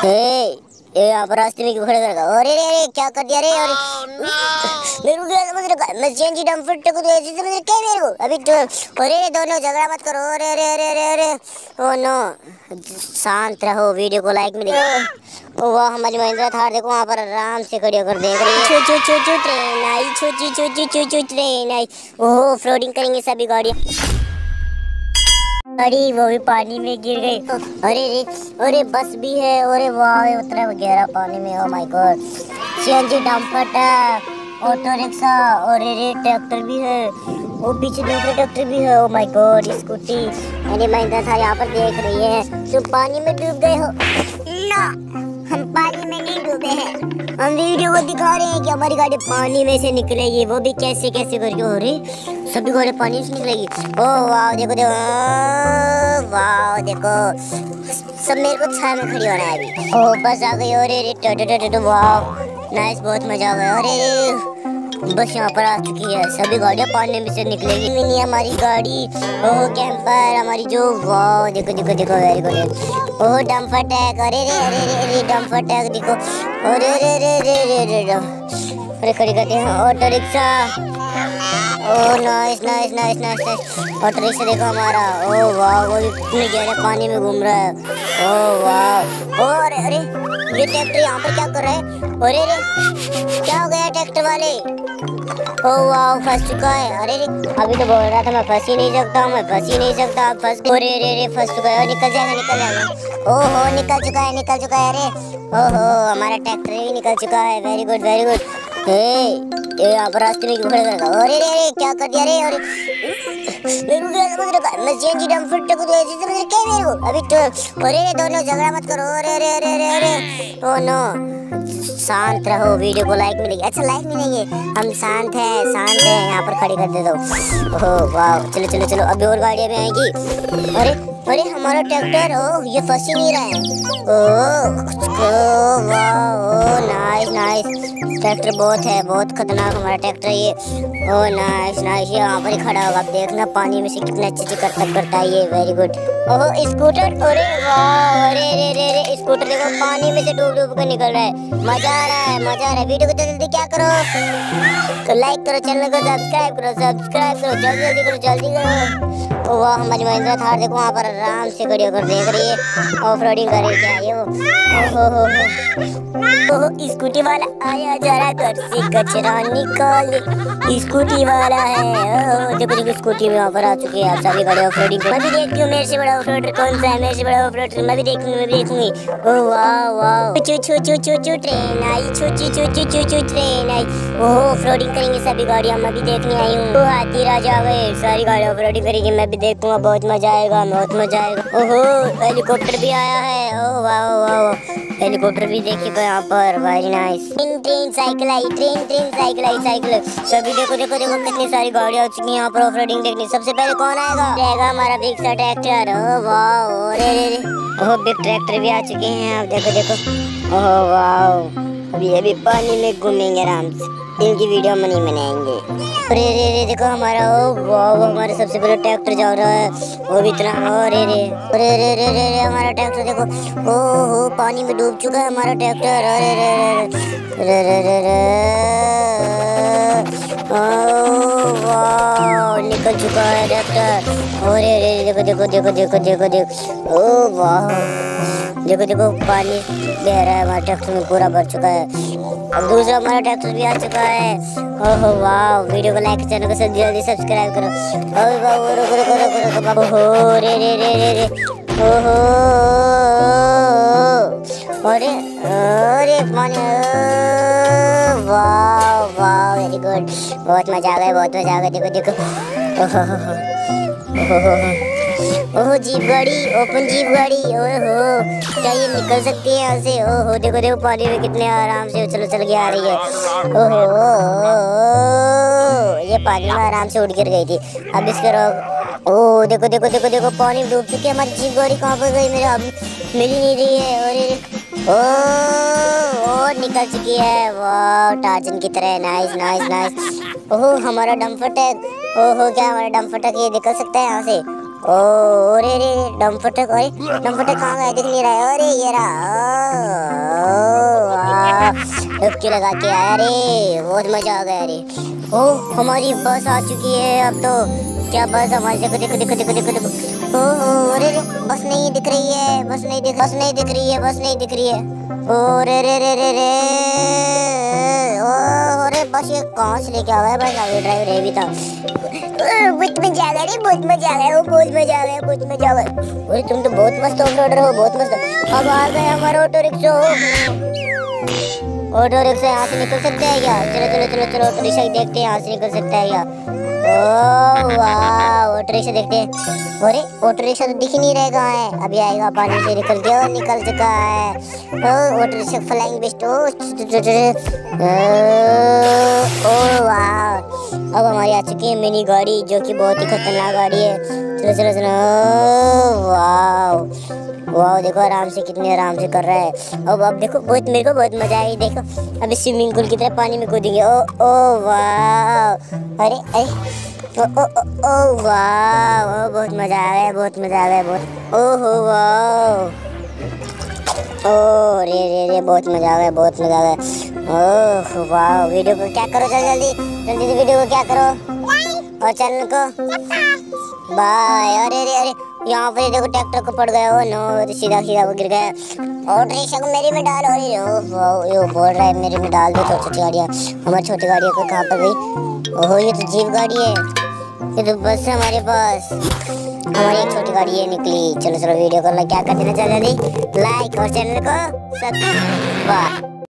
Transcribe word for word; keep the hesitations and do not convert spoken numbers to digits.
ए, ये आप रास्ते में क्यों खड़े कर? अरे रे रे क्या कर दिया रे? अरे मैं रुक गया, समझ रहा मैं सीएनजी डंपर को तो ऐसे समझ क्या मेरे को अभी तो। अरे रे दोनों झगड़ा मत करो। अरे अरे अरे अरे अरे ओ नो, शांत रहो, वीडियो को लाइक में देखो। ओ वाह, हमारी महिंद्रा थार देखो वहाँ पर आराम से खड़ी होकर देख रही है। छू छू छू छू ट्रेन आई, छू छू छू छू छू छू ट्रेन आई। ओह फ्लोटिंग करेंगे सभी गाड़ियाँ। अरे वो भी पानी में गिर गई। अरे रे, अरे बस भी है। अरे वाह उतरा गहरा पानी में। Oh my god, CNG dumper truck, auto rickshaw और ये ट्रैक्टर भी है। वो पीछे दूसरे ट्रैक्टर भी है। Oh my god, scooty. अरे महिंद्रा थार यहाँ पर देख रही है। तुम पानी में डूब गए हो? ना, हम पानी में नहीं डूबे हैं। हम वीडियो को दिखा रहे हैं कि हमारी गाड़ी पानी में से निकलेगी, वो भी कैसे कैसे करके। हो रही सभी गाड़ी पानी से निकलेगी। ओह वाह देखो देखो, वाह देखो, सब मेरे को छाया में खड़ी होना है अभी। ओह बस आ गई। अरे रे वाह नाइस, बहुत मजा आ गया। अरे बस यहाँ पर आ चुकी है, सभी गाड़ियाँ पानी में से निकलेगी। मिनी हमारी गाड़ी, ओह कैंपर हमारी जो, वाह देखो देखो देखो, वेरी गुड। ओह डंपर टैग, अरे रे अरे रे अरे डंपर टैग देखो। अरे रे रे रे रे रे रे अरे खड़ी करते हैं। ऑटो रिक्शा, ओह nice nice nice nice nice. Auto rickshaw देखो हमारा। ओह वाह, वो भी इतने गहरे पानी में घूम रहा है। ओह वाह, ओह अरे अरे ये ट्रैक्टर यहाँ पर क्या कर रहा है? अरे रे क्या हो गया ट्रैक्टर वाले? ओह वाह फंस चुका है। अरे रे अभी तो बोल रहा था मैं फंस ही नहीं सकता हूँ, मैं फंस ही नहीं सकता। अब फंस, अरे रे रे फंस चुका है। निकल जाएगा निकल जाएगा। ओहो निकल चुका है निकल चुका है। अरे ओहो हमारा ट्रैक्टर भी निकल चुका है। Very good very good. ए ये आप रास्ते में क्यों खड़े कर? अरे रे रे क्या कर दिया रे? अरे मैं रुक गया, समझ रहा मैं सीएनजी डंपर को तो ऐसे समझ क्या मेरे को अभी तो। अरे रे दोनों झगड़ा मत करो। अरे अरे अरे अरे अरे ओ नो, शांत रहो, वीडियो को लाइक मिलेगी। अच्छा लाइक मिलेंगे, हम शांत हैं शांत हैं। यहाँ पर खड़ी कर दे दो। ओह वाह, चलो चलो चलो, अभी और गाड़ियाँ भी आएंगी। अरे अरे हमारा ट्रैक्टर, ओह ये फंस ही नहीं रहा है। ओह वाह, ओह नाइस नाइस, ट्रैक्टर बहुत है, बहुत खतरनाक हमारा ट्रैक्टर ये। ओह नाइस नाइस, ये यहाँ पर ही खड़ा होगा। आप देखना पानी में से कितने अच्छे से करता करता है ये। Very good. ओह स्कूटर, अरे वाह, अरे रे रे रे स्कूटर देखो पानी में से डूब डूब कर निकल रहा है। मजा आ रहा है मजा आ रहा है। वीडियो को जल्दी क्या करो, तो लाइक करो, चैनल को सब्सक्राइब करो, सब्सक्राइब करो, जल्दी जल्दी करो जल्दी करो। ओ वाह हमारी महिंद्रा थार देखो वहाँ पर आराम से खड़ी होकर देख रही है। ऑफ रोडिंग कर रही है ये वो। ओहो हो हो, स्कूटी वाला आया जरा घर से कचरा निकाल। स्कूटी वाला है। ओह देखो देखो स्कूटी में वहाँ पर आ चुकी है। आप सभी खड़े ऑफ रोडिंग। मैं भी देखती हूँ मेरे से बड़ा ऑफ रोडर कौन सा है, मेरे से बड़ा ऑफ रोडर मैं भी देखूंगी मैं भी देखूंगी। ओह वाह वाह, छू छू छू छू छू ट्रेन आई, छू छू छू छू छू छू ट्रेन आई। ओह ऑफ रोडिंग करेंगे सभी गाड़ियाँ, मैं भी देखने आई हूँ। हाथी राजा गए, सारी गाड़ियाँ ऑफ रोडिंग करेंगे, मैं भी देखूंगा, बहुत मजा आएगा बहुत मजा आएगा। ओहो हेलीकॉप्टर भी आया है। ओह वाह वाह, हेलीकॉप्टर भी देखिएगा यहाँ पर। Very nice. Train train cycle आई, ट्रेन ट्रेन साइकिल आई साइकिल। सभी देखो देखो देखो कितनी सारी गाड़ियाँ हो चुकी हैं यहाँ पर ऑफ रोडिंग देखने। सबसे पहले कौन आएगा? रहेगा हमारा बिग सा ट्रैक्टर। ओह वाह, अरे रे रे ओह बिग ट्रैक्टर भी आ चुके हैं। आप देखो देखो। ओह वाह, अभी ये भी पानी में घूमेंगे आराम से, इनकी वीडियो मनी बनाएंगे। अरे रे रे देखो हमारा, ओ वाह हमारा सबसे बड़ा ट्रैक्टर जा रहा है, वो भी इतना। अरे रे अरे रे रे रे रे हमारा ट्रैक्टर देखो, ओ हो पानी में डूब चुका है हमारा ट्रैक्टर। अरे रे रे रे रे रे वाह निकल चुका है ट्रैक्टर। अरे रे देखो देखो देखो देखो देखो देखो, ओ वाह देखो देखो पानी बह रहा है हमारे ट्रैक्टर में, पूरा भर चुका है। अब दूसरा हमारा ट्रैक्टर भी आ चुका है। ओहो वाह, वीडियो को लाइक, चैनल को जल्दी जल्दी सब्सक्राइब करो। ओह वाह रुको रुको रुको रुको बाबू, हो रे रे रे रे रे ओहो, अरे अरे पानी, वाह वाह वेरी गुड, बहुत मजा आ गया बहुत मजा आ गया। देखो देखो ओहो ओहो जीप गाड़ी, ओपन जीप गाड़ी। ओहो क्या ये निकल सकती है यहाँ से? ओहो देखो देखो पानी में कितने आराम से उछल उछल के आ रही है। ओहो ये पानी में आराम से उड़ गिर गई थी, अब इसके रोक। ओह देखो देखो देखो देखो पानी डूब चुकी है हमारी जीप गाड़ी। कहाँ पर गई? मेरे अब मिल ही नहीं रही है। अरे ओह निकल चुकी है, वाह टार्जन की तरह। Nice nice nice. ओहो हमारा डंपर ट्रक, ओहो क्या हमारा डंपर ट्रक ये निकल सकता है यहाँ से? ओ रे रे डंपर ट्रक, अरे डंपर ट्रक कहाँ गया? दिख नहीं रहा है। अरे ये रहा। डुबकी लगा के आया रे, बहुत मजा आ गया रे। ओ हमारी बस आ चुकी है अब तो। क्या बस हमारी, देखो देखो देखो देखो देखो देखो। ओ रे रे बस नहीं दिख रही है, बस नहीं दिख बस नहीं दिख रही है, बस नहीं दिख रही है। ओ रे रे रे रे रे ओ रे बस ये कहाँ से लेके आ गया भाई, गाड़ी ड्राइवर है भी था। बहुत मजा आ गया रे, बहुत मजा आ गया, बहुत मजा आ गया, बहुत मजा आ गया। अरे तुम तो बहुत मस्त ऑफ रोडर हो, बहुत मस्त। अब आ गए हमारा ऑटो रिक्शा। ऑटो रिक्शा यहाँ से निकल सकते हैं क्या? चलो चलो चलो चलो ऑटो रिक्शा देखते हैं यहाँ से निकल सकता है क्या। ओह वाह, ऑटो रिक्शा देखते हैं। अरे ऑटो रिक्शा तो दिख ही नहीं रहेगा है, अभी आएगा, पानी से निकल गया, निकल चुका है। ओह ऑटो रिक्शा फ्लाइंग बेस्ट। ओह वाह, अब हमारी आ चुकी है मिनी गाड़ी, जो कि बहुत ही खतरनाक गाड़ी है। चलो चलो चलो। वाह वाह, देखो आराम से, कितने आराम से कर रहा है। अब अब देखो, बहुत मेरे को बहुत मजा आई। देखो अभी स्विमिंग पूल की तरह पानी में कूदेंगे। ओ ओ वाह, अरे अरे ओ ओ ओ, ओ वाह, बहुत मजा आ गया, बहुत मजा आ गया, बहुत। ओहो वाह, ओ रे रे रे बहुत मजा आ गया, बहुत मजा आ गया। ओह वाह, वीडियो को क्या करो, चल जल्दी जल्दी से वीडियो को क्या करो, और चैनल को बाय। अरे अरे अरे यहाँ पर देखो ट्रैक्टर को पड़ गया। हो नो, तो सीधा सीधा वो गिर गया। और रिक्शा को मेरे में डाल। अरे ओ यो बोल रहा है मेरे में डाल दो छोटी छोटी गाड़ियाँ। हमारी छोटी गाड़ियों को कहाँ पर गई? ओहो ये तो जीप गाड़ी है, ये तो बस है हमारे पास। हमारी एक छोटी गाड़ी है निकली। चलो चलो वीडियो को क्या कर देना चाहिए, लाइक और चैनल को सब्सक्राइब।